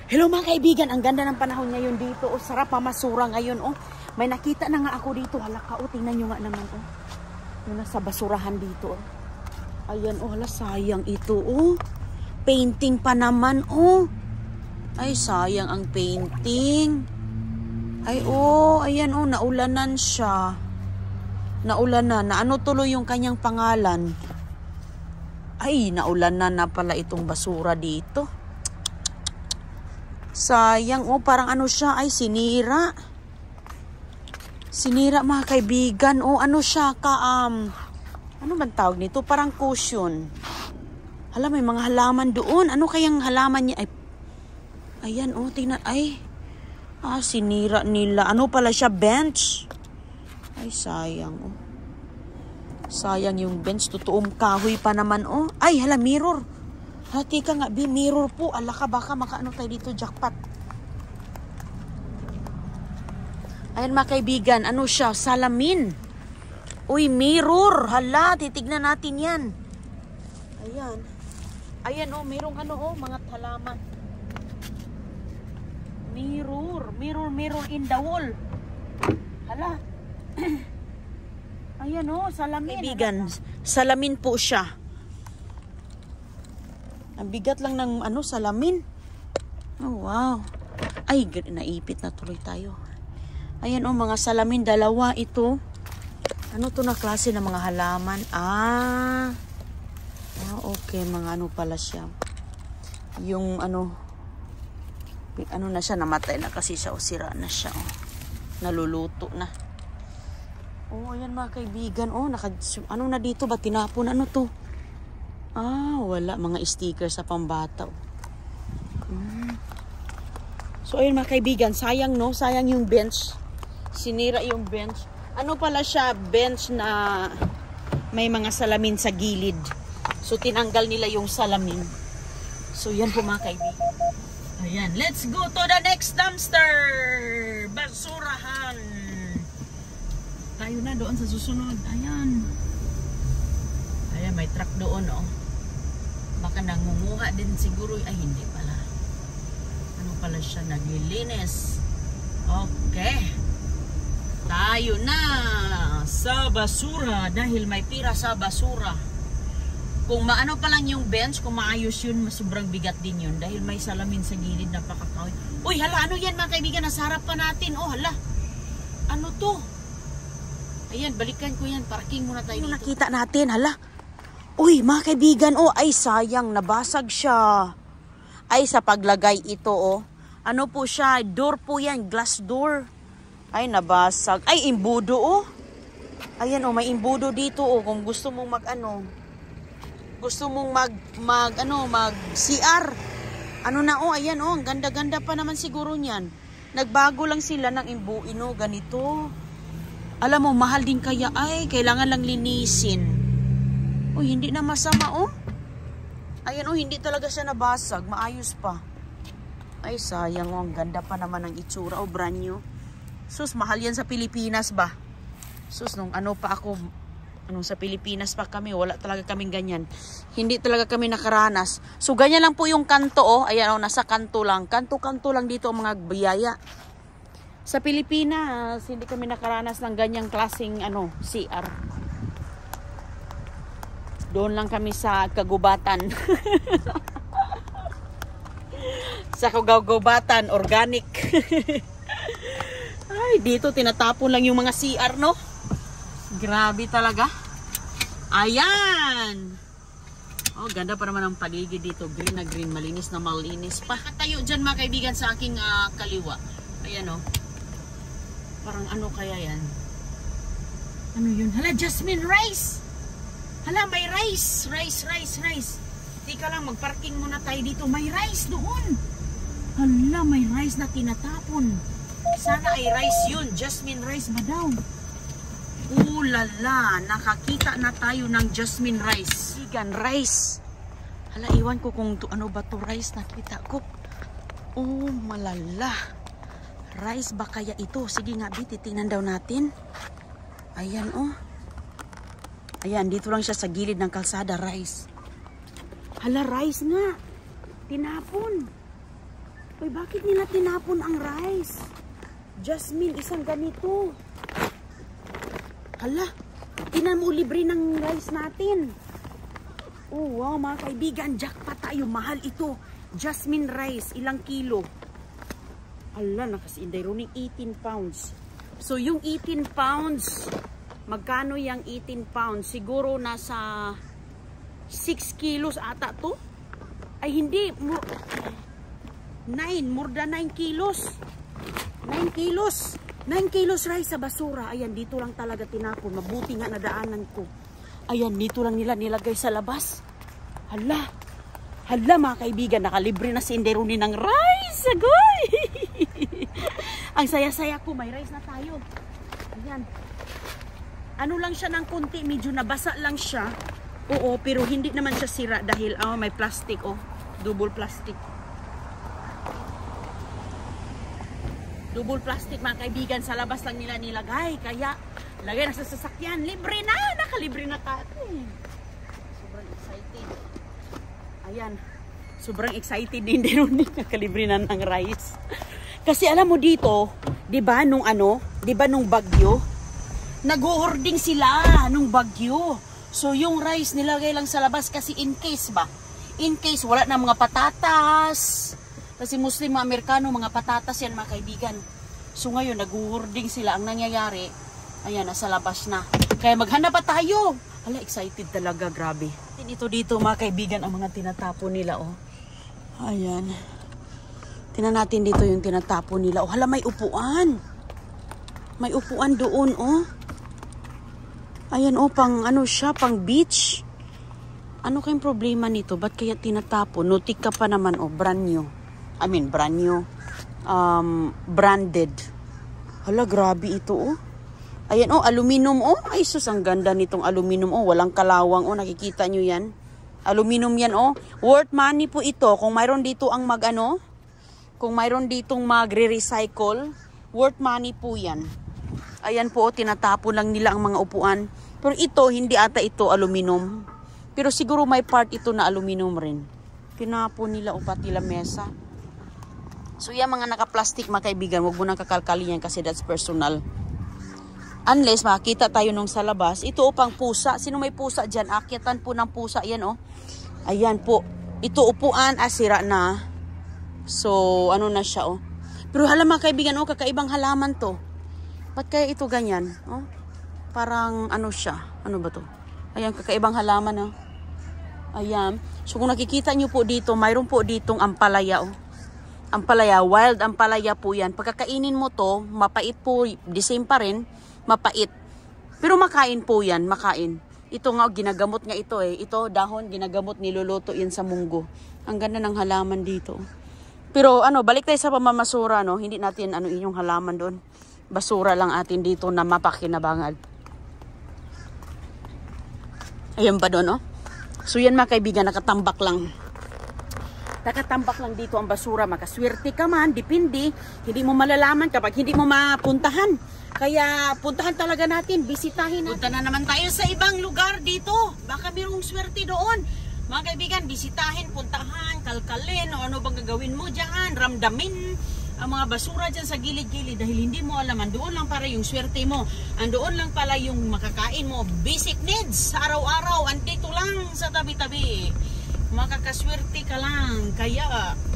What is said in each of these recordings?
Hello mga kaibigan, ang ganda ng panahon ngayon dito. Oh, sarap mamasura ngayon. Oh, may nakita na nga ako dito. Halaka, oh, tingnan nyo nga naman. Oh, yung nasa basurahan dito. Oh. Ayan, oh, hala, sayang ito. Oh, painting pa naman. Oh, ay, sayang ang painting. Ay, oh, ayan, oh, naulanan siya. Naulanan. Na ano tuloy yung kanyang pangalan? Ay, naulanan na pala itong basura dito. Sayang, oh, parang ano siya, ay, sinira. Sinira, mga kaibigan. Oh, ano siya, ano bang tawag nito? Parang cushion. Hala, may mga halaman doon. Ano kayang halaman niya? Ay, ayan, oh, tingnan, ay. Sinira nila. Ano pala siya, bench? Ay, sayang, oh. Sayang yung bench. Totoong kahoy pa naman, oh. Ay, hala, mirror. Hati ka nga, mirror po. Ala ka, baka makaano tayo dito, jackpot. Ayan mga kaibigan, ano siya? Salamin. Uy, mirror. Hala, titignan natin yan. Ayan. Ayan, oh, mayroong ano, oh, mga halaman. Mirror. Mirror in the wall. Hala. Ayan, oh, salamin. Kaibigan, salamin po siya. Ang bigat lang ng ano, salamin. Oh, wow. Ay, naipit na tuloy tayo. Ayan, oh, mga salamin. Dalawa ito. Ano to na klase ng mga halaman? Okay. Mga ano pala siya. Yung ano na siya, namatay na kasi siya. O, sira na siya. Oh. Naluluto na. Oh, ayan mga kaibigan. Oh, ano na dito ba? Tinapon. Ano to? Wala. Mga sticker sa pambata. So, ayun mga kaibigan. Sayang, no? Sayang yung bench. Sinira yung bench. Ano pala siya? Bench na may mga salamin sa gilid. So, tinanggal nila yung salamin. So, yan po mga kaibigan. Ayan. Let's go to the next dumpster. Basurahan. Tayo na doon sa susunod. Ayan. Ayan, may truck doon, oh. Baka nangunguha din siguro. Ay, hindi pala. Ano pala siya? Naglilinis. Okay. Tayo na sa basura. Dahil may pira sa basura. Kung maano pa lang yung bench, kung maayos yun, sobrang bigat din yun. Dahil may salamin sa gilid na pakakawin. Uy, hala, ano yan mga kaibigan? Nasa harap pa natin. Oh, hala. Ano to? Ayan, balikan ko yan. Parking muna tayo dito. Nakita natin, hala. Uy, mga kaibigan, oh, ay sayang, nabasag siya. Ay, sa paglagay ito, oh. Ano po siya? Door po yan, glass door. Ay, nabasag. Ay, imbudo, oh. Ayan, oh, may imbudo dito, oh. Kung gusto mong gusto mong mag-CR. Ano na, oh, ayan, oh, ang ganda-ganda pa naman siguro niyan. Nagbago lang sila ng imbuino, ganito. Alam mo, mahal din kaya, ay, kailangan lang linisin. Uy, hindi na masama, oh. Ayan, oh, hindi talaga siya nabasag. Maayos pa. Ay, sayang, oh. Ang ganda pa naman ng itsura. Oh, brand new. Sus, mahal yan sa Pilipinas ba? Sus, nung ano pa ako, sa Pilipinas pa kami, wala talaga kaming ganyan. Hindi talaga kami nakaranas. So, ganyan lang po yung kanto, oh. Ayan, oh, nasa kanto lang. Kanto-kanto lang dito ang mga biyaya. Sa Pilipinas, hindi kami nakaranas ng ganyang klaseng, CR. Doon lang kami sa kagubatan. Sa kagubatan, organic. Ay, dito tinatapon lang yung mga CR, no? Grabe talaga. Ayan. Oh, ganda pa naman ang paligid dito. Green na green, malinis na malinis pa. Tayo dyan mga kaibigan sa aking kaliwa. Ayan, oh. Parang ano kaya yan? Ano yun? Hala, jasmine rice! Hala, may rice. Rice. Tika lang, magparking muna tayo dito. May rice doon. Hala, may rice na tinatapon. Sana ay rice yun. Jasmine rice ba daw? Lala, nakakita na tayo ng jasmine rice. Vegan rice. Hala, iwan ko kung ano ba to rice nakita ko. Oh, malala. Rice ba kaya ito? Sige nga, titingnan daw natin. Ayan, oh. Ayan, dito lang siya sa gilid ng kalsada, rice. Hala, rice nga. Tinapon. Uy, bakit nila tinapon ang rice? Jasmine, isang ganito. Hala, tinan mo, libre ng rice natin. Oh, wow, mga kaibigan, jackpot tayo. Mahal ito. Jasmine rice, ilang kilo? Hala, nakasinday runing 18 pounds. So, yung 18 pounds, magkano yung 18 pounds? Siguro nasa 6 kilos ata to? Ay, hindi. 9, more than 9 kilos. 9 kilos. 9 kilos rice sa basura. Ayan, dito lang talaga tinapon. Mabuti nga nadaanan ko. Ayan, dito lang nila nilagay sa labas. Hala. Hala, mga kaibigan, nakalibre na si Inderuni ng rice. Agoy! Ang saya-saya ko, may rice na tayo. Ayan. Ano lang siya ng konti, medyo nabasa lang siya. Oo, pero hindi naman siya sira dahil may plastic, double plastic. Double plastic, mga kaibigan, sa labas lang nila nilagay. Kaya, lagay na sa sasakyan. Libre na! Nakalibre na tayo. Sobrang excited. Ayan. Sobrang excited din din. Nakalibre na ng rice. Kasi alam mo dito, di ba nung bagyo, nag-hoarding sila nung bagyo. So, yung rice nilagay lang sa labas kasi in case ba? In case wala na mga patatas. Kasi Muslim, mga Amerikano, mga patatas yan, mga kaibigan. So ngayon, nag-hoarding sila. Ang nangyayari, ayan, nasa labas na. Kaya maghanap pa tayo. Hala, excited talaga, grabe. Ito dito, mga kaibigan, ang mga tinatapon nila, Ayan. Tingnan natin dito yung tinatapon nila. Hala, may upuan. May upuan doon, Ayan, pang siya, pang beach. Ano kayong problema nito? Ba't kaya tinatapon? Notik ka pa naman, brand new. Brand new. Branded. Hala, grabe ito, Ayan, aluminum, Ay, sus, ang ganda nitong aluminum, Walang kalawang, Nakikita nyo yan. Aluminum yan, Worth money po ito. Kung mayroon dito ang kung mayroon ditong magre-recycle, worth money po yan. Ayan po, tinatapon lang nila ang mga upuan. Pero ito, hindi ata ito aluminum. Pero siguro may part ito na aluminum rin. Tinapon nila, pati lamesa. So yan, mga naka-plastic, mga kaibigan, huwag mo nang kakalkali yan kasi that's personal. Unless makakita tayo nung sa labas. Ito pang pusa. Sino may pusa dyan? Akyatan po ng pusa. Yan Ayan po. Ito upuan. Sira na. So ano na siya Pero hala, mga kaibigan, kakaibang halaman to. Ba't kaya ito ganyan? Parang siya. Ano ba to? Ayan, kakaibang halaman Ayan. So kung nakikita nyo po dito, mayroon po ditong ampalaya Ampalaya, wild ampalaya po yan. Pagkakainin mo to, mapait po, the same pa rin, mapait. Pero makain po yan, makain. Ito nga, ginagamot nga ito Ito, dahon, ginagamot, niluluto yan sa munggo. Ang ganda ng halaman dito. Pero balik tayo sa pamamasura, Hindi natin inyong halaman doon. Basura lang atin dito na mapakinabangan. Ayan pa doon, So yan, mga kaibigan, nakatambak lang. Nakatambak lang dito ang basura. Makaswerte ka man, depende. Hindi mo malalaman kapag hindi mo mapuntahan. Kaya puntahan talaga natin, bisitahin natin. Punta na naman tayo sa ibang lugar dito. Baka mayroong swerte doon. Mga kaibigan, bisitahin, puntahan, kalkalin, o ano bang gagawin mo dyan, ramdamin ang mga basura dyan sa gilid-gilid dahil hindi mo alam, andoon lang para yung swerte mo. Andoon lang pala yung makakain mo, basic needs sa araw-araw, andito lang sa tabi-tabi. Makakaswerte ka lang. Kaya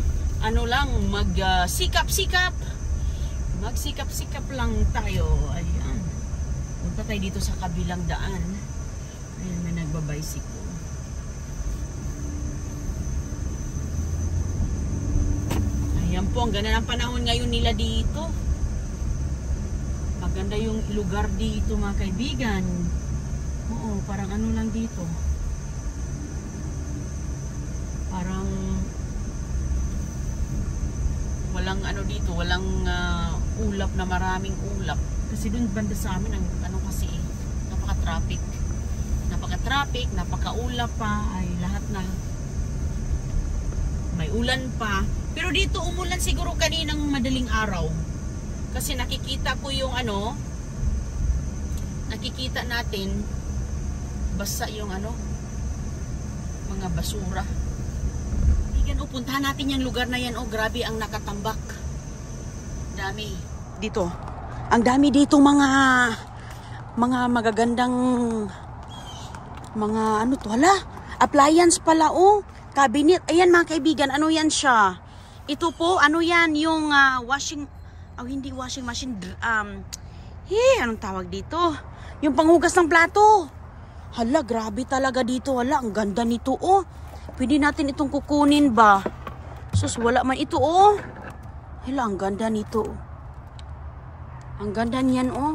magsikap-sikap. Magsikap-sikap lang tayo. Ayan. Punta tayo dito sa kabilang daan. Ayan, may nagbabicycle. Ayan po, ang ganda ng panahon ngayon nila dito. Maganda yung lugar dito, mga kaibigan. Oo, parang lang dito. Parang walang dito, walang ulap na maraming ulap. Kasi dun banda sa amin ang kasi napaka-traffic. Napaka-traffic, napaka-ulap pa, ay lahat na may ulan pa. Pero dito umulan siguro kaninang madaling araw. Kasi nakikita ko yung nakikita natin basa yung mga basura. kaibigan, oh, puntahan natin yung lugar na yan. Oh, grabe ang nakatambak. Dami. Dito. Ang dami dito mga magagandang mga ano to, hala. Appliance pala, oh. Cabinet. Ayan mga kaibigan, ano yan siya? Ito po, ano yan? Yung washing, hindi washing machine. Anong tawag dito? Yung panghugas ng plato. Hala, grabe talaga dito. Hala, ang ganda nito, oh. Pwede natin itong kukunin ba? Sus, wala man ito, oh. Hala, ang ganda nito. Ang ganda niyan, oh.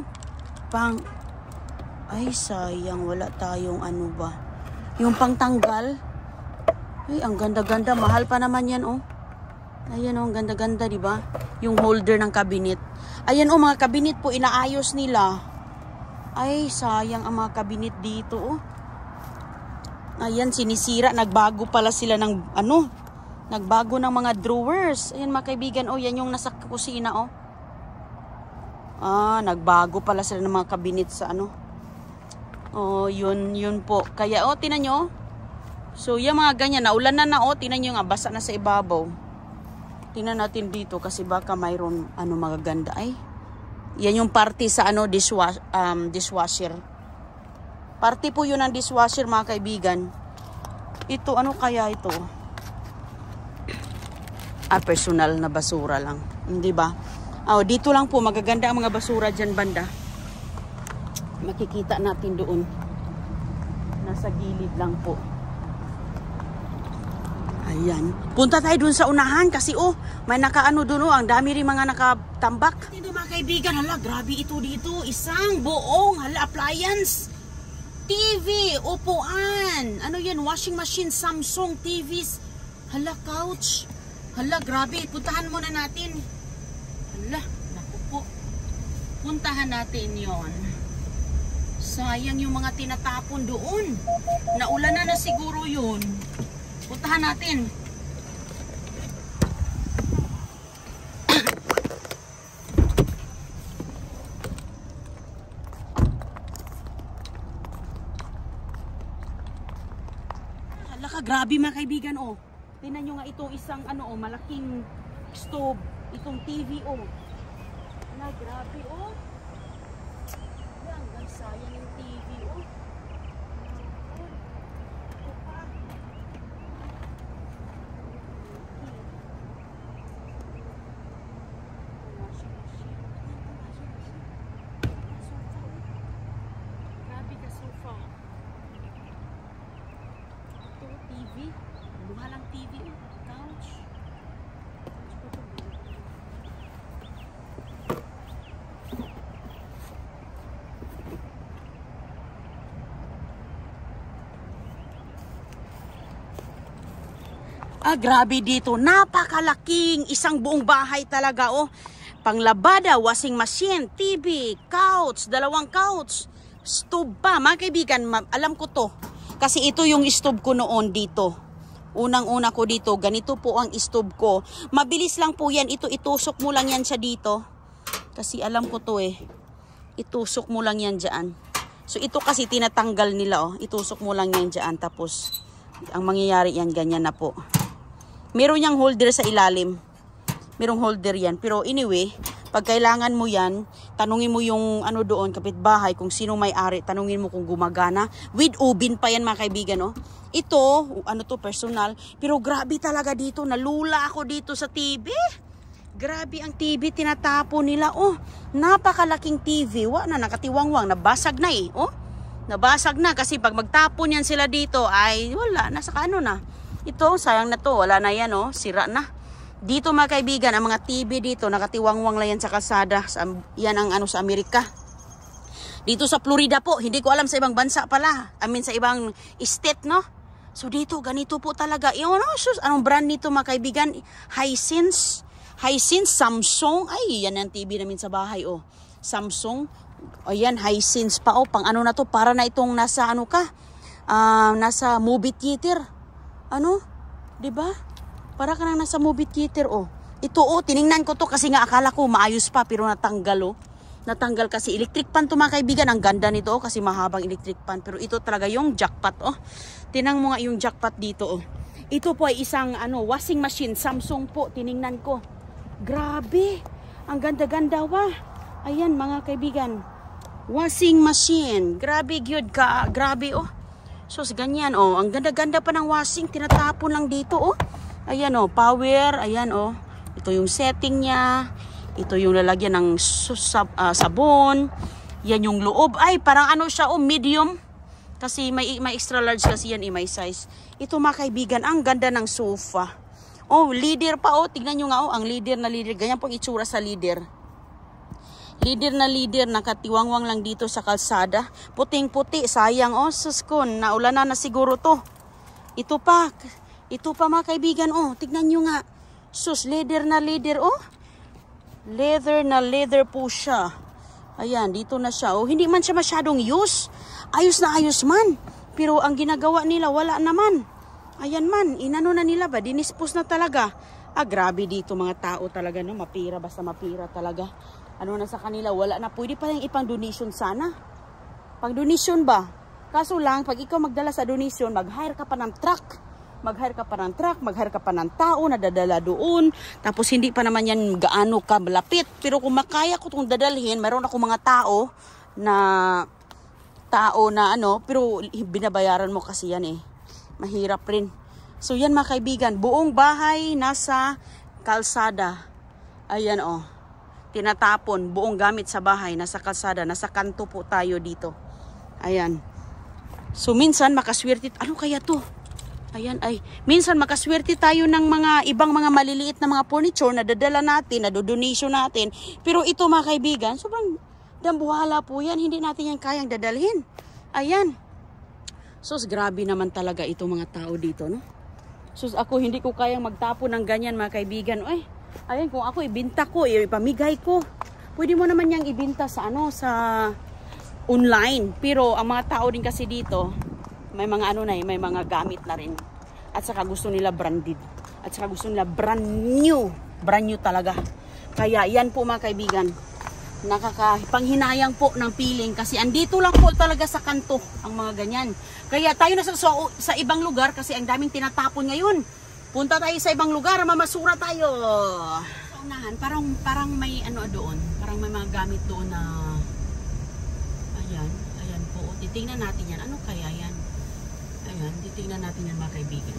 Ay, sayang. Wala tayong ano ba. Yung pangtanggal. Ay, ang ganda-ganda. Mahal pa naman yan, oh. Ayan, oh. Ang ganda-ganda, diba? Yung holder ng cabinet. Ayan, oh. Mga cabinet po, inaayos nila. Ay, sayang ang mga cabinet dito, oh. Ayan, sinisira. Nagbago pala sila ng, nagbago ng mga drawers. Ayan, mga kaibigan, oh. Yan yung nasa kusina, oh. Nagbago pala sila ng mga cabinet sa, Oh, yun po. Kaya, oh, tinan nyo. So, yung mga ganyan, naulan na, oh. Tinan nyo nga, basa na sa ibabaw. Tinan natin dito kasi baka mayroon, magaganda. Ay, yan yung party sa, dishwasher. Party po yun ng dishwasher, mga kaibigan. Ito, ano kaya ito? Personal na basura lang. Hindi ba? Dito lang po, magaganda ang mga basura dyan, banda. Makikita natin doon. Nasa gilid lang po. Ayan. Punta tayo doon sa unahan kasi, oh, may nakaano doon, oh. Ang dami rin mga nakatambak. Ito, mga kaibigan, hala, grabe ito dito. Isang buong, hala, appliance. TV, upuan. Ano yan? Washing machine, Samsung, TVs. Hala, couch. Hala, grabe. Puntahan muna natin. Hala, naku po. Puntahan natin yon. Sayang yung mga tinatapon doon. Naulan na siguro yun. Puntahan natin. Hala ka, grabe mga kaibigan, oh. Tingnan nyo nga itong isang, malaking stove. Itong TV, oh. Hala, grabe, oh. Hanggang sayang yung TV, oh. Ito pa. Grabe ka sofa. Ito, TV. Lumalang TV, oh. Couch. Grabe dito. Napakalaking isang buong bahay talaga, oh. Panglabada, washing machine, TV, couch, dalawang couch, stove pa. Mga kaibigan, alam ko to. Kasi ito yung stove ko noon dito. Unang-una ko dito. Ganito po ang stove ko. Mabilis lang po yan. Ito, itusok mo lang yan siya dito. Kasi alam ko to, eh. Itusok mo lang yan dyan. So, ito kasi tinatanggal nila, oh. Itusok mo lang yan dyan. Tapos, ang mangyayari yan, ganyan na po. Meron yang holder sa ilalim. Merong holder yan. Pero anyway, pag kailangan mo yan, tanungin mo yung doon, kapitbahay, kung sino may-ari, tanungin mo kung gumagana. With oven pa yan, mga kaibigan, oh. Ito, to, personal. Pero grabe talaga dito. Nalula ako dito sa TV. Grabe ang TV, tinatapo nila, oh. Napakalaking TV. Nakatiwangwang. Nabasag na, eh, oh. Nabasag na kasi pag magtapon yan sila dito, ay wala, nasa na. Ito, sayang na to. Wala na yan, oh. Sira na. Dito, mga kaibigan, ang mga TV dito, nakatiwangwang lang yan sa kalsada. Yan ang sa Amerika. Dito sa Florida po. Hindi ko alam sa ibang bansa pala. Sa ibang state, no? So, dito, ganito po talaga. Anong brand nito, mga kaibigan? Hisense, Samsung. Ay, yan ang TV namin sa bahay, oh. Samsung. Ayan, Hisense pa, oh. Pang na to? Para na itong nasa, nasa movie theater. Diba? Para ka nang nasa movie theater, oh. Ito, oh, tiningnan ko to kasi nga akala ko maayos pa pero natanggal, oh. Natanggal kasi electric pan to, mga kaibigan. Ang ganda nito, oh, kasi mahabang electric pan. Pero ito talaga yung jackpot, oh. Tinang mo nga yung jackpot dito, oh. Ito po ay isang washing machine. Samsung po. Tiningnan ko. Grabe. Ang ganda-ganda wa. Ayan mga kaibigan. Washing machine. Grabe gyud ka. Grabe oh. So ganyan oh. Ang ganda-ganda pa ng washing. Tinatapon lang dito oh. Ayan oh. Power. Ayan oh. Ito yung setting niya. Ito yung lalagyan ng sabon. Yan yung loob. Ay, parang siya oh, medium. Kasi may extra large kasi yan, may size. Ito mga kaibigan, ang ganda ng sofa. Oh, leader pa oh. Tignan nyo nga oh, ang leader na leader. Ganyan pong itsura sa leader. Leader na leader, nakatiwangwang lang dito sa kalsada. Puting-puti, sayang oh. Sus ko, naulanan na siguro to. Ito pa mga kaibigan oh. Tignan nyo nga. Sus, leader na leader oh. Leather na leather po siya. Ayan, dito na siya. Oh, hindi man siya masyadong use. Ayos na ayos man. Pero ang ginagawa nila, wala naman. Ayan man, inano na nila ba? Dinispose na talaga. Grabe dito mga tao talaga. No? Mapira, basta mapira talaga. Ano na sa kanila, wala na. Pwede pa yung ipang donation sana. Pang donation ba? Kaso lang, pag ikaw magdala sa donation, mag-hire ka pa ng truck. Mag-hire ka pa ng tao na dadala doon. Tapos hindi pa naman yan gaano ka malapit. Pero kung makaya ko itong dadalhin, mayroon ako mga tao na pero binabayaran mo kasi yan eh. Mahirap rin. So yan mga kaibigan, buong bahay nasa kalsada. Ayan oh. Tinatapon, buong gamit sa bahay nasa kalsada, nasa kanto po tayo dito. Ayan. So minsan makaswerte, ano kaya to? Ayan ay, minsan makaswerte tayo ng mga ibang mga maliliit na mga furniture na dadala natin, na donation natin. Pero ito mga kaibigan, sobrang dambuhala po yan. Hindi natin yan kayang dadalhin. Ayan. Sus, grabe naman talaga itong mga tao dito, no? Sus, ako hindi ko kayang magtapo ng ganyan mga kaibigan. Ay, ayan, kung ako ibinta ko, ipamigay ko. Pwede mo naman yang ibinta sa sa online. Pero ang mga tao din kasi dito, may mga may mga gamit na rin. At saka gusto nila branded. At saka gusto nila brand new. Brand new talaga. Kaya yan po mga kaibigan. Nakakapanghinayang po ng feeling. Kasi andito lang po talaga sa kanto ang mga ganyan. Kaya tayo na sa ibang lugar kasi ang daming tinatapon ngayon. Punta tayo sa ibang lugar, mamasura tayo. Sa unahan, parang may doon. Parang may mga gamit doon na ayan po. Titingnan natin yan. Ano kaya yan? Ayan, titingnan natin yan mga kaibigan.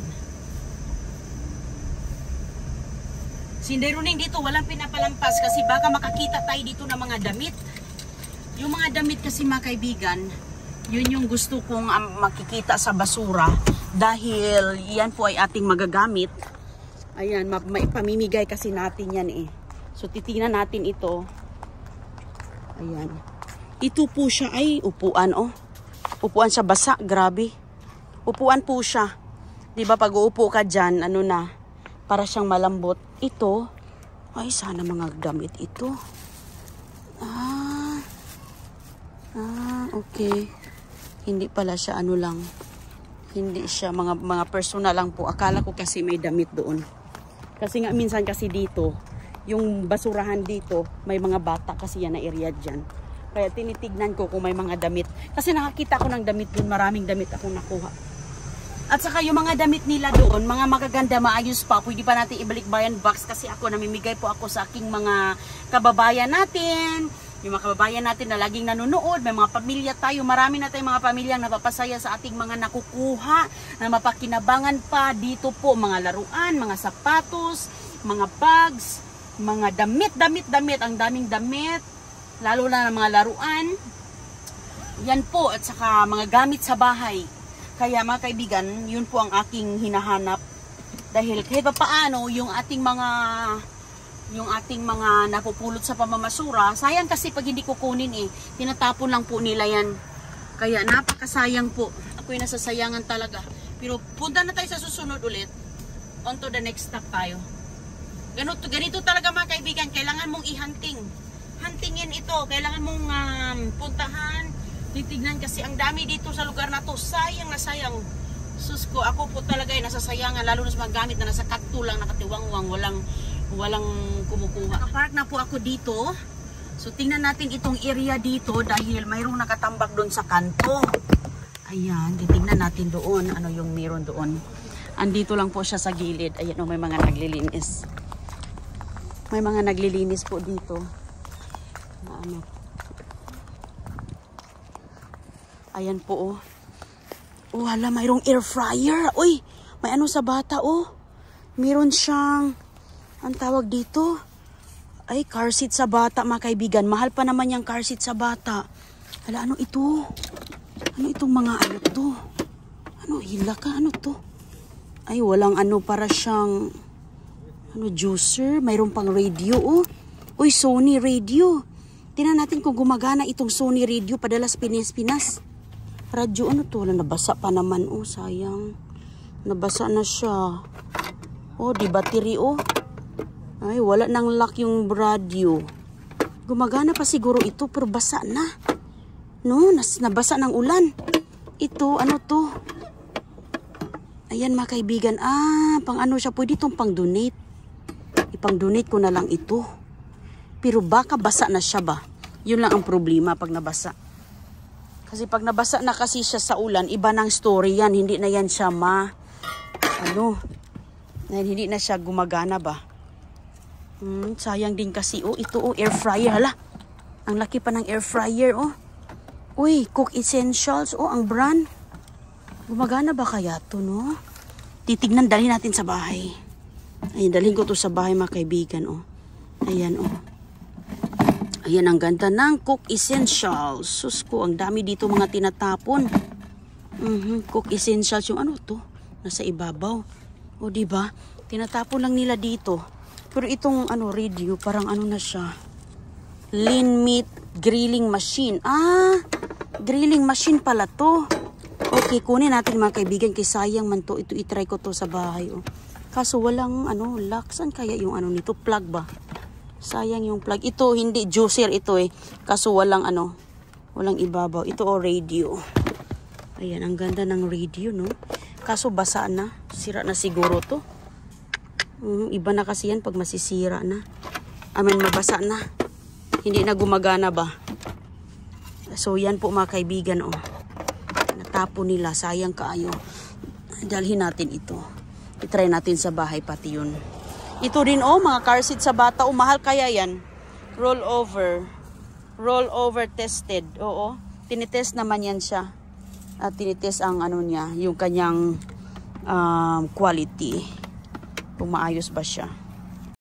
Sinderuning dito, walang pinapalampas kasi baka makakita tayo dito ng mga damit. Yung mga damit kasi mga kaibigan, yun yung gusto kong makikita sa basura dahil yan po ay ating magagamit. Ayan, maipamimigay kasi natin yan eh. So titingnan natin ito. Ayan. Ito po siya ay upuan oh. Upuan siya basa, grabe. Upuan po siya. 'Di ba pag uupo ka diyan, para siyang malambot. Ito, ay sana mga gamit ito. Okay. Hindi pala siya lang. Hindi siya mga personal lang po. Akala ko kasi may damit doon. Kasi nga minsan kasi dito, yung basurahan dito, may mga bata kasi yan na area diyan. Kaya tinitignan ko kung may mga damit. Kasi nakakita ko ng damit doon, maraming damit akong nakuha. At saka yung mga damit nila doon, mga magaganda, maayos pa. Pwede pa natin ibalik bayan box kasi namimigay po ako sa aking mga kababayan natin. Yung mga kababayan natin na laging nanonood, may mga pamilya tayo. Marami na tayong mga pamilyang napapasaya sa ating mga nakukuha, na mapakinabangan pa dito po. Mga laruan, mga sapatos, mga bags, mga damit. Ang daming damit, lalo na ng mga laruan. Yan po, at saka mga gamit sa bahay. Kaya mga kaibigan, yun po ang aking hinahanap. Dahil kahit pa paano, yung ating mga napupulot sa pamamasura, sayang kasi pag hindi kukunin tinatapon lang po nila yan. Kaya napakasayang po. Ako'y nasasayangan talaga. Pero punta na tayo sa susunod ulit. On to the next stop tayo. Ganito talaga mga kaibigan, kailangan mong i-hunting. Huntingin ito, kailangan mong puntahan. Titignan kasi ang dami dito sa lugar na to. Sayang na sayang. Sus ko, ako po talaga ay nasasayangan. Lalo na sa mga gamit na nasa kakto lang, nakatiwangwang, walang kumukuha. Nakapark na po ako dito. So tingnan natin itong area dito dahil mayroong nakatambak doon sa kanto. Ayan, titignan natin doon. Ano yung meron doon. Andito lang po siya sa gilid. Ayan o, may mga naglilinis. May mga naglilinis po dito. Na ano. Ayan po oh. Oh, hala, mayroong air fryer. Uy, may ano sa bata oh. Meron siyang, ang tawag dito, ay car seat sa bata mga kaibigan. Mahal pa naman yung car seat sa bata. Hala, ano ito? Ano itong mga ano to? Ano, hila ka? Ano to? Ay, walang ano, para siyang, ano, juicer. Mayroon pang radio oh. Uy, Sony radio. Tingnan natin kung gumagana itong Sony radio. Padala sa Pinas-Pinas. Radyo, ano to? Wala, nabasa pa naman oh, sayang. Nabasa na siya. Oh, di battery oh. Ay, wala nang lock yung radio. Gumagana pa siguro ito, pero basa na. No, nabasa ng ulan. Ito, ano to? Ayan mga kaibigan. Ah, pang ano siya, pwede itong pang donate. Ipang donate ko na lang ito. Pero baka basa na siya ba? Yun lang ang problema pag nabasa. Kasi pag nabasa na kasi siya sa ulan, iba ng story yan. Hindi na yan siya hindi na siya gumagana ba? Sayang din kasi oh, ito oh, air fryer. Hala, ang laki pa ng air fryer oh. Uy, Cook Essentials oh, ang brand. Gumagana ba kaya to no? Titignan, dalhin natin sa bahay. Ayun, dalhin ko to sa bahay mga kaibigan oh. Ayan oh. Ayan, ang ganda ng Cook Essentials. Sus ko, ang dami dito mga tinatapon. Cook Essentials yung ano to? Nasa ibabaw. O diba? Tinatapon lang nila dito. Pero itong ano radio, parang ano na siya. Lean meat grilling machine. Ah, grilling machine pala to. Okay, kunin natin mga kaibigan. Kaya sayang man to. Ito, itry ko to sa bahay. Oh. Kaso walang ano, lock. Saan kaya yung ano nito? Plug ba? Sayang yung plug. Ito, hindi juicer ito eh. Kaso walang ano, walang ibabaw. Ito o radio. Ayan, ang ganda ng radio no. Kaso basa na. Sira na siguro to. Iba na kasi yan pag masisira na. Mabasa na. Hindi na gumagana ba. So yan po mga kaibigan oh. Natapon nila. Sayang kaayo. Dalhin natin ito. I-try natin sa bahay pati yun. Ito din oh, mga car seat sa bata. Oh, mahal kaya yan. Roll over. Roll over tested. Oo. Tinitest naman yan siya. At tinitest ang ano niya, yung kanyang quality. Kung maayos ba siya.